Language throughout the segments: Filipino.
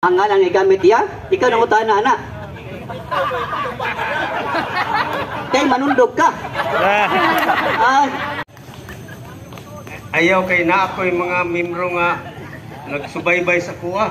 Ang nga nang igamit ya, ikaw na utahan na anak. Kay manundog ka. Ayaw kay na ako yung mga membro nga nagsubaybay sa kuha.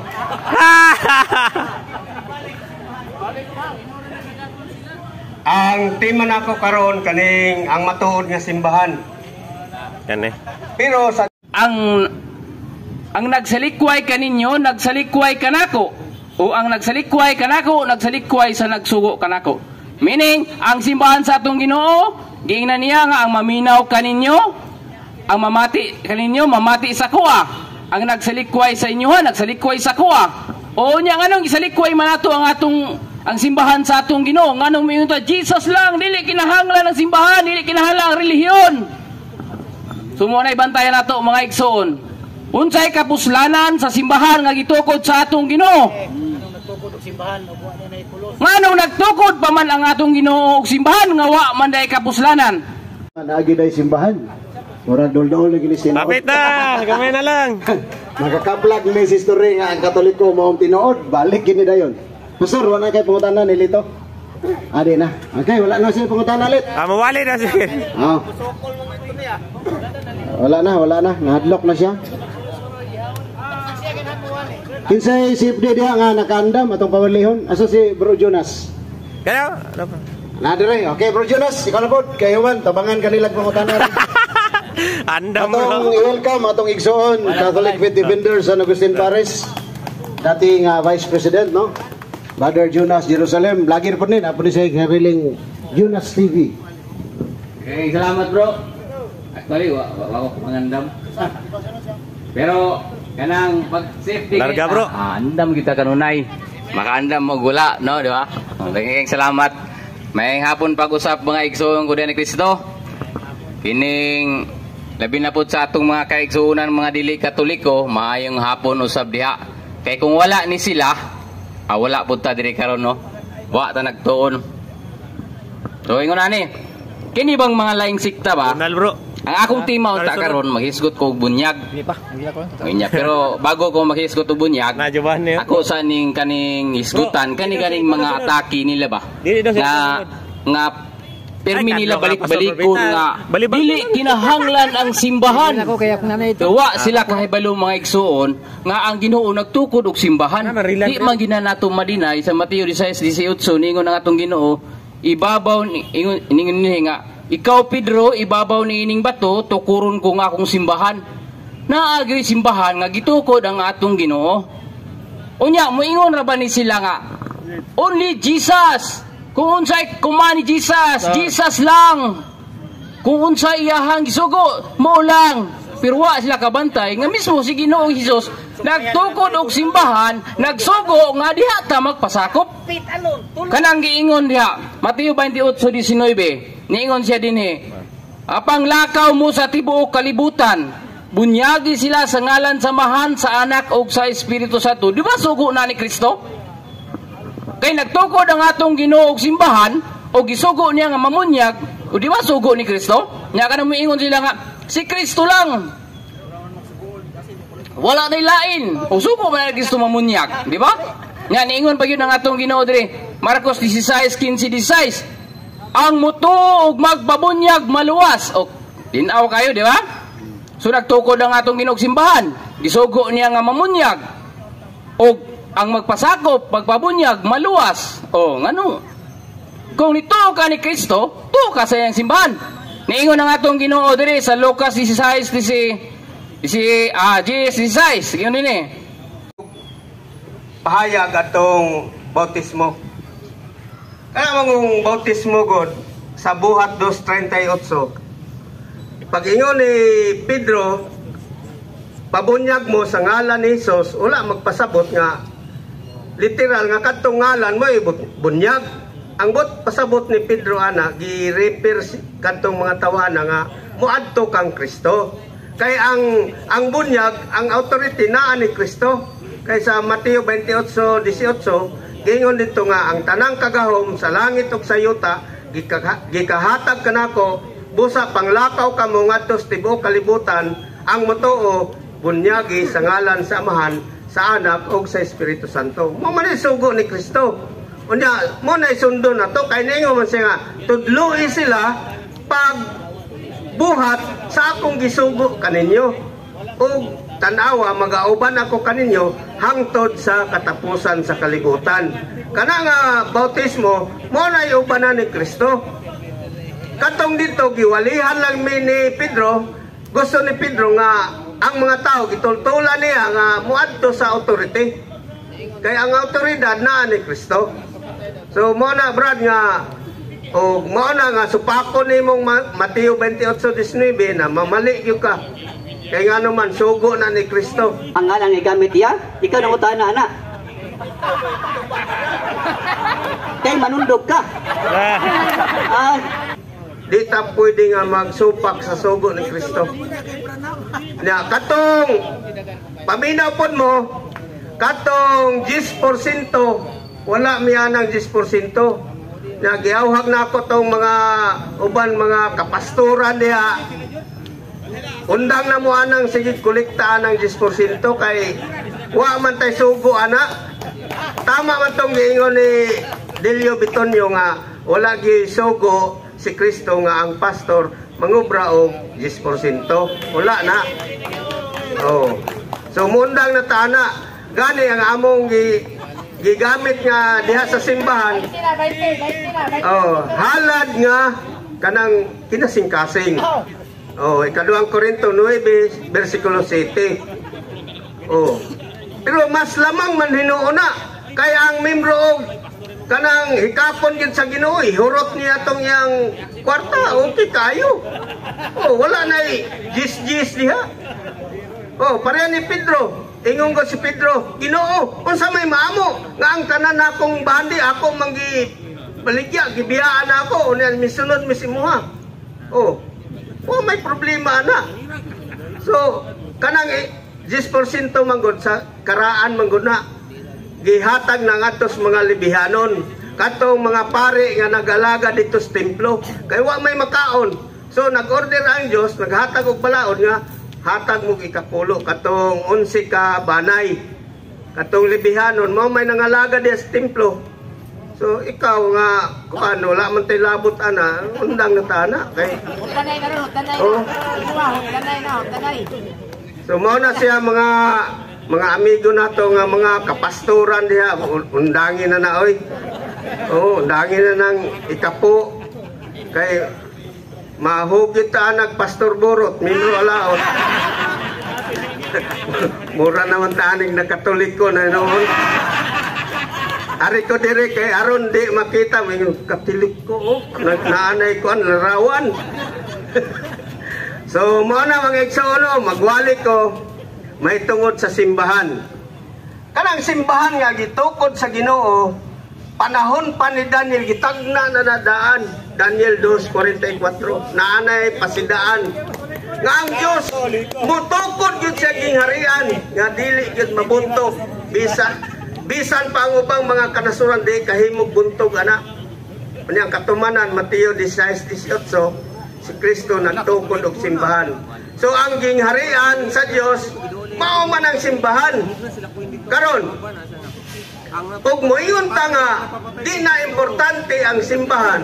Ang tema nako karon kaning ang matuod nga simbahan. Yan eh. Pero sa ang nagsalikway kaninyo, nagsalikway kanako. O ang nagsalikway kanako, nagsalikway sa nagsugo kanako. Meaning, ang simbahan sa atong Ginoo, giingnan niya nga ang maminaw kaninyo, ang mamati kaninyo, mamati sa kuha. Ang nagsalikway sa inyo, nagsalikway sa kuha. O niya, anong isalikway man ato ang simbahan sa atong Ginoo? Nganong mayon ta, Jesus lang, dili kinahanglan ang simbahan, dili kinahanglan ang relihiyon. Sumuanay bantayan nato mga igsoon. Unsay kapuslanan sa simbahan nga gitukod sa atong Ginoo? Nganong nagtukod pa man ang atong Ginoo og simbahan nga wa man day kapuslanan? Naagi day simbahan. Mura dol-dol lagi ni sinaot. Kapit na, gamay na lang. Makakaplag ni si story nga ang Katoliko maong tinuod, balik gini dayon. Pastor, wala kay pangutanan nilito. Adi na. Okay, wala na siya pangutanan ulit. Mawali na sige. Oh. Wala na. Nahadlok na siya. Kinsay safety diha nga nakaandam atong pawalihon. Asa si Bro Jonas? Kaya, Nadire. Okay, Bro Jonas, ikaw na pod. Kayo man, tabangan kanilang pangutanan. andam Atong i-welcome atong igsoon Catholic Faith Defender San Agustin Paris, dating Vice President, no? Brother Jonas Jerusalem, vlogger po din, apo ni sa kariling Jonas TV. Okay, salamat bro. Actually, wako mangandam. Pero kanang pag safety larga bro. Andam kita kanunay. Makaandam mo gula, no, di ba? Daghang salamat. May hapon pag-usap mga igsoon ko ni Kristo. Kining labi na po sa atong mga kaigsuunan mga dili Katoliko, maayong hapon usab diha. Kay kung wala ni sila, wala po ta diri karon, no? Wa ta nagtuon. So ingon ani. Kini bang mga laing sikta ba? Nal bro. Ang akong timaw ta karon maghisgot ko og bunyag. Dili pa, bunyag. Pero bago ko maghisgot og bunyag, ako sa kaning hisgutan, kaning mga atake nila ba? Nga permi nila balik-balikon nga dili kinahanglan ang simbahan. Wa sila kahibalo mga igsoon nga ang Ginoo nagtukod og simbahan. Di man ginanato madinay sa Mateo 16:18 ningon ang atong Ginoo, ibabaw ningon ni nga ikaw Pedro, ibabaw ni ining bato, tukuron ko nga akong simbahan. Naagi simbahan nga gitukod ang atong Ginoo. Unya moingon ra ba ni sila nga only Jesus? Kung unsay kumani Jesus, Jesus lang. Kung unsay iyahang gisugo, mo lang. Pero wa sila kabantay nga mismo si Ginoong Hesus nagtukod og simbahan, nagsugo nga diha ta magpasakop. Kanang giingon diha, Mateo 28:19. Niingon siya dinhi, apang lakaw mo sa tibuok kalibutan, bunyagi sila sa ngalan samahan sa anak o sa Espiritu Santo. Di ba sugo na ni Kristo? Kay nagtukod ang atong Ginoo og simbahan o gisugo niya nga mamunyag, o di ba sugo ni Kristo? Nya kanang miingon sila nga si Kristo lang. Wala na lain. O sugo man ni Kristo mamunyag, di ba? Nya niingon pa gyud ang atong Ginoo diri, Marcos 16:15-16. Ang muto ug magbabunyag maluwas. O tinaw kayo, di ba? So nagtukod ang atong Ginoo simbahan, gisugo niya nga mamunyag. O ang magpasakop, pagpabunyag maluwas. O ngano? Kung nito ka ni Kristo, to ka sa iyang simbahan. Niingon ang atong Ginoo diri sa Lucas 16:16. Yun din eh. Pahayag atong bautismo. Kaya mong bautismo god sa buhat 2:38. Pag ingon ni Pedro, pabunyag mo sa ngalan ni Jesus, wala magpasabot nga literal nga kadtong ngalan mo bunyag. Ang pasabot ni Pedro ana gi-refer kadtong mga tawana nga muadto kang Kristo. Kay ang bunyag, ang authority naa ni Kristo. Kay sa Mateo 28:18 gingon dito nga ang tanang kagahom sa langit ug sa yuta gikahatag kanako busa panglakaw kamo ngadto sa tibuok kalibutan ang motoo bunyagi sa ngalan sa amahan sa Anak ug sa Espiritu Santo. Mo man sugo ni Kristo. Unya mo na isundo na to kay ningo man siya nga tudloi sila pag buhat sa akong gisugo kaninyo. Ug tanawa magauban ako kaninyo hangtod sa katapusan sa kalibutan. Kana nga bautismo mo na iubanan ni Kristo. Katong dito giwalihan lang ni Pedro, gusto ni Pedro nga ang mga tao gitultulan niya nga muadto sa authority. Kaya ang autoridad na ni Kristo. So mo na brad nga o mo na nga supako nimong Mateo 28:19 na mamali gyud ka. Kay nga naman sugo na ni Kristo. Ang ngalan ni gamit ya, ikaw nangutaan na ana. Kay manundog ka. Ah, Di ta pwede nga magsupak sa sugo ni Kristo. Na katong paminaw pod mo, katong 10% wala miya ng 10%. Nagiawhag na ako tong mga uban mga kapastoran diha. Undang na mo anang sige kolektaan ng 10% kay wa man tay sugo ana. Tama man tong giingon ni Delio Bitonyo nga wala gi sugo si Kristo nga ang pastor mangubra og 10%. Wala na. Oh. So mundang na tana gani ang among gigamit nga diha sa simbahan. Oh, halad nga kanang kinasing-kasing. Oh, ikaduhang Korinto 9 versikulo 7. Oh. Pero mas lamang man hinuuna kaya ang membro og kanang hikapon gyud sa Ginoo, hurot niya tong yang kwarta, okay kayo. Oh, wala na gis-gis diha. Oh, pareha ni Pedro. Ingon ko si Pedro, Ginoo, unsa may maamo nga ang tanan akong bandi ako manggi baligya gibiyaan ako unya misunod mi si Muha. Oh, may problema na. So, kanang 10% manggod sa karaan manggod na gihatag na ngatos mga libihanon katong mga pare nga nagalaga dito sa templo kay wa may makaon. So nag-order ang Dios naghatag og balaod nga hatag mo ikapulo katong 11 ka banay katong libihanon mo may nangalaga di sa templo. So ikaw nga kuan wala man tay labot ana undang na tana kay tanay karon tanay tanay. So mao na siya mga amigo nato nga mga kapastoran diha undangin na na oy. Oh, undangin na nang ikapo kay mahugit ta nagpastor Borot, membro alaot. Mura naman taning na Katoliko na noon. Ari ko dire kay aron di makita mga Katolik ko, oh, naanay ko ang larawan. So mo na mga igsoon, magwali ko may tungod sa simbahan. Kanang simbahan nga gitukod sa Ginoo panahon pa ni Daniel gitagna na nadaan Daniel 2:44 naanay pasidaan nga ang Dios mutukod gyud sa gingharian nga dili gyud mabuntog bisan pa ang ubang mga kanasuran di kahimog buntog ana. Unya katumanan Mateo 16:18 si Kristo nagtukod og simbahan. So ang gingharian sa Dios mao man ang simbahan. Karon ug moingon ta nga di na importante ang simbahan.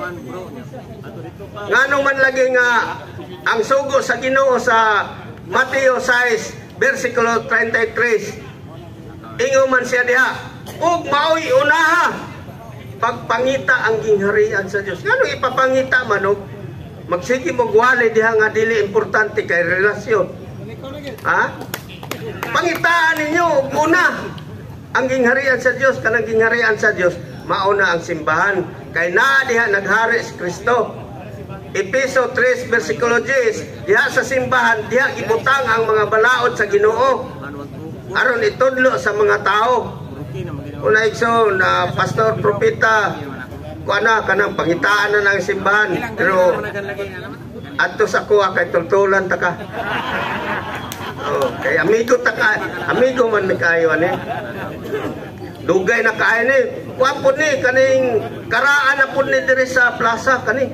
Ngano man lagi nga ang sugo sa Ginoo sa Mateo 6 versikulo 33 ingon man siya diha ug mao'y unaha pagpangita ang gingharian sa Dios. Ngano ipapangita man og magsige mo gwali diha nga dili importante kay relasyon. Ha? Pangitaan ninyo og una ang gingharian sa Dios, kanang gingharian sa Dios mauna ang simbahan kay naa diha naghari si Kristo. Efeso 3 versikulo 10 diha sa simbahan diha gibutang ang mga balaod sa Ginoo aron itudlo sa mga tao. Una igso na pastor propeta kuana kanang pangitaan na ng simbahan pero adto sa kuha kay tultulan ta ka. Oh, kay amigo ta ka, amigo man mi kayo ani. Dugay na kaay ni, kuan pud ni kaning karaan na pud ni diri sa plaza kani.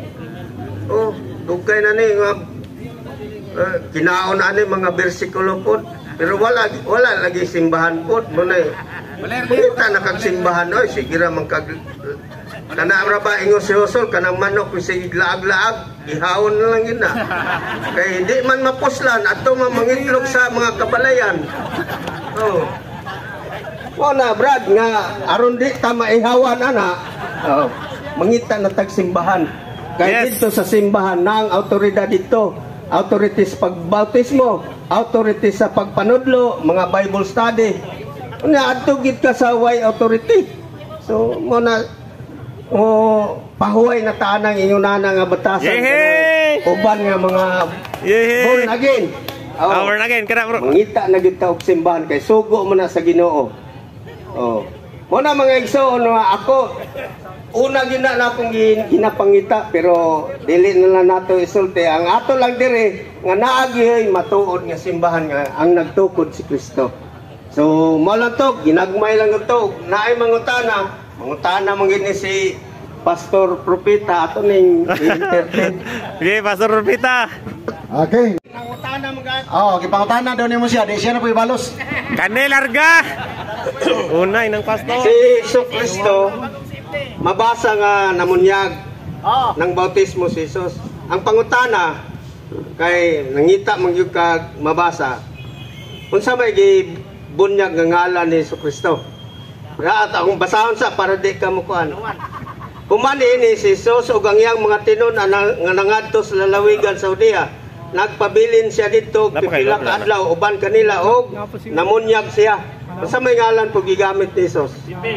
Oh, dugay na ni nga kinaon ani mga bersikulo pud. Pero wala lagi simbahan po. Muna kita nakagsimbahan oy sige ra man kag kana ra ba ingon si Hosol kanang manok si iglaag-laag ihawon na lang gina. Kay hindi man mapuslan ato mangitlog sa mga kabalayan. Oh. Wala brad nga aron di ta maihawan ana. Oh. Mangita na tagsimbahan. Kay dito sa simbahan nang awtoridad dito. Authorities pagbautismo, authorities sa pagpanudlo, mga Bible study. Nga atugid ka sa way authority. So mo na pahuway na taanang inyunana nga batasan uban nga mga born again. Born again kana bro. Mangita na gid ta og simbahan kay sugo mo na sa Ginoo. Oh. Mo na mga igsoon nga ako una gina na akong ginapangita pero dili na lang nato isulti ang ato lang dire nga naagi matuod nga simbahan nga ang nagtukod si Kristo. So mo lang to ginagmay lang to naay mangutana man gini si Pastor Propeta ato ning entertain. Sige Pastor Propeta. Okay. Nangutana mga gipangutana daw nimo siya, di siya na po ibalos. Kande larga. Unay ng pastor. Si Hesus Kristo mabasa nga namunyag ng bautismo si Jesus. Ang pangutana kay nangita mangyud kag mabasa. Unsa may gibunyag nga ngalan ni Hesus Kristo? At akong basahon sa para di ka mo kuan. Humani ni si Jesus ug ang iyang mga tinud nga nangadto sa lalawigan sa Judea. Nagpabilin siya dito pipila ka adlaw uban kanila og namunyag siya. Unsa may ngalan po gigamit ni Jesus?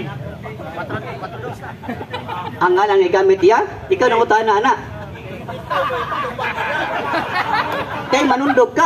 Ang ngalan nga gamit iya, ikaw nang utana ana. Kay manundog ka.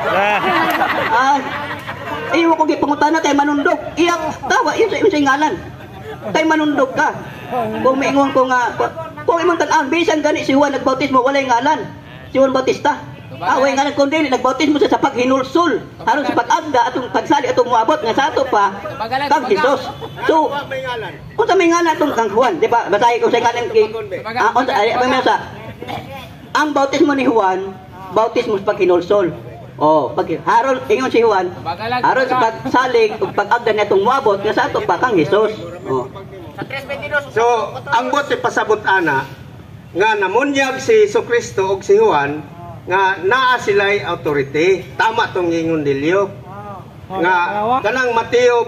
Iwo ko gipangutana kay manundog. Iyak tawa iyo sa ngalan. Kay manundog ka. Kung maingon ko nga kung imong tan-an bisan gani si Juan nagbautismo walay ngalan. Si Juan Bautista. Way ngalan kundi nagbautismo siya sa paghinulsol. Aron sa pag-agda atong pagsali atong moabot nga sa ato pa kag Jesus. So unsa may ngalan atong kang Juan, di ba? Basahin ko sa ngalan kay ang bautismo ni Juan, bautismo sa paghinulsol. Pag haron ingon si Juan, haron sa pagsalig ug pag-agda nitong moabot nga sa ato pa kang Jesus. So, ang bot pasabot ana nga namunyag si Jesucristo ug si Juan nga naa sila'y authority. Tama tong ingon dilyo. Nga kanang Mateo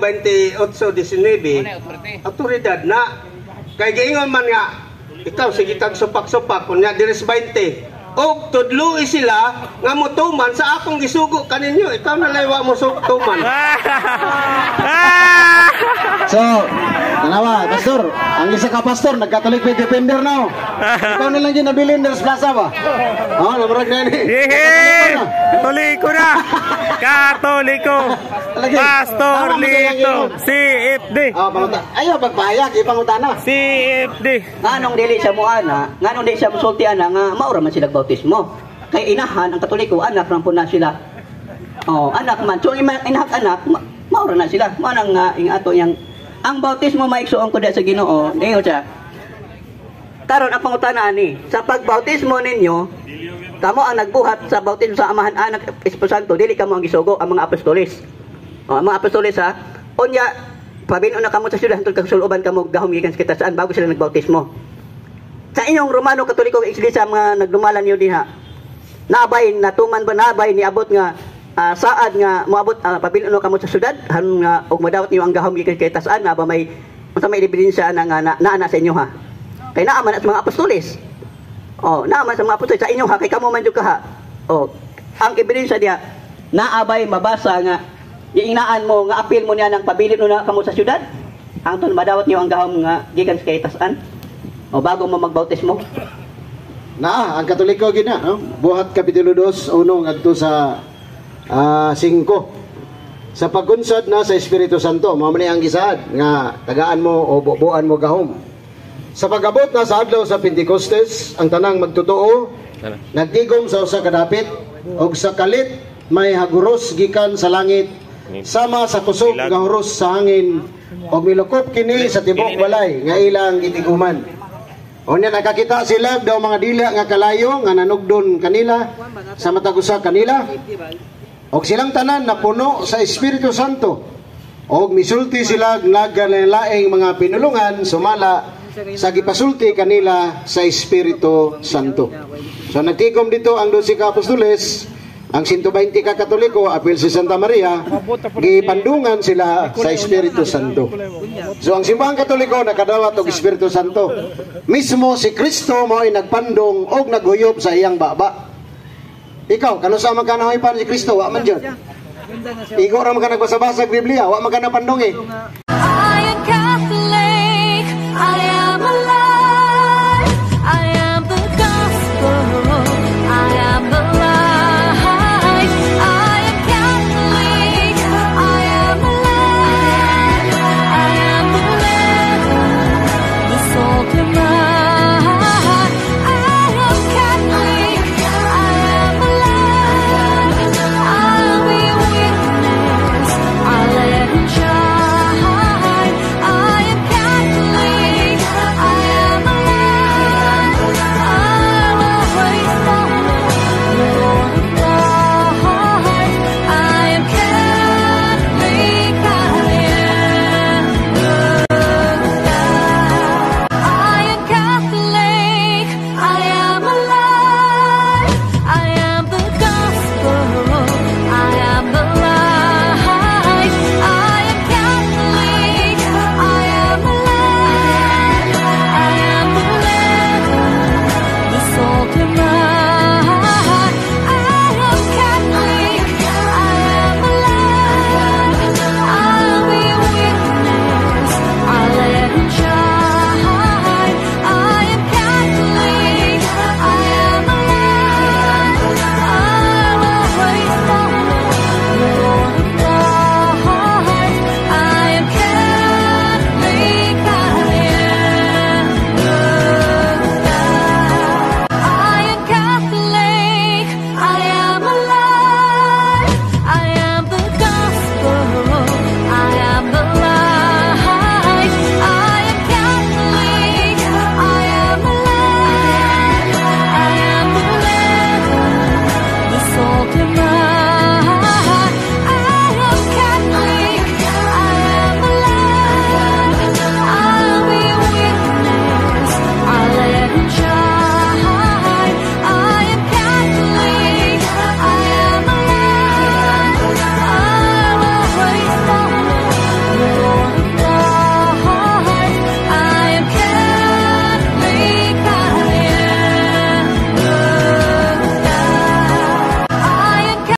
28:19 autoridad na. Kay giingon man nga ikaw sige kag supak-supak kunya diris 20. Og tudloi sila nga motuman sa akong gisugo kaninyo. Ikaw na laywa mo tuman. So, tanawa, pastor, ang isa ka pastor nagkatolik with defender now. Ikaw na lang din nabilin sa plaza ba? Namurag na ni. Katoliko na. Katoliko. Pastor Lito. CFD. Ayaw magpahayag ipangutana. CFD. Nganong dili siya mo ana, nganong dili siya musulti ana nga maura man sila bautismo. Kay inahan ang Katoliko anak ra po na sila. Anak man. So anak maura na sila. Manang ing ato yang ang bautismo maigsuon ko sa Ginoo. Niyo siya. Karon ang pangutana ani, sa pagbautismo ninyo, kamo ang nagbuhat sa bautismo sa Amahan, Anak, Espiritu Santo, dili kamo ang gisugo ang mga apostoles. Ang mga apostoles unya pabinon na kamo sa siyudad hangtod kag suluban kamo gahom gikan sa kitasaan bago sila nagbautismo. Sa inyong Romano Katoliko Iglesia mga nagdumalan niyo diha. Nabay natuman ba nabay niabot nga saad nga moabot pabinon kamo sa siyudad han nga og madawat niyo ang gahom gikan sa kitasaan na ba may unsa may ebidensya na nga naa sa inyo ha. Kay naaman at mga apostoles. Naaman sa mga apostoles sa inyo ha kay kamo man jud ka ha. Ang ebidensya diha naabay mabasa nga giinaan mo nga apil mo niya ng pabilin na kamo sa syudad. Hangtod madawat niyo ang gahom nga gikan sa kaitas-an. Bago mo magbautismo. Ang Katoliko gina, no? Buhat Kapitulo 2 ngadto sa 5. Sa pagunsod na sa Espiritu Santo, mao man ang gisaad nga tagaan mo o bubuan mo gahom. Sa pagabot na sa adlaw sa Pentecostes, ang tanang magtotoo, nagtigom sa usa ka dapit og sa kalit may haguros gikan sa langit sama sa kusog nga huros sa hangin og milukop kini sa tibok balay nga ilang gitiguman. Unya nakakita sila daw mga dila nga kalayo nga nanugdon kanila sa matag usa kanila og silang tanan napuno sa Espiritu Santo og misulti sila nagalaing mga pinulungan sumala sa gipasulti kanila sa Espiritu Santo. So nagtikom dito ang 12 ka apostoles, ang 120 ka Katoliko, apil si Santa Maria, gipandungan sila sa Espiritu Santo. So ang simbahang Katoliko nakadawat og Espiritu Santo. Mismo si Kristo mao ay nagpandong og naghuyop sa iyang baba. Ikaw, kano sa man ka nahoy pa si Kristo, wa man jud. Igo ra man ka nagbasa-basa sa Biblia, wa man ka napandong eh.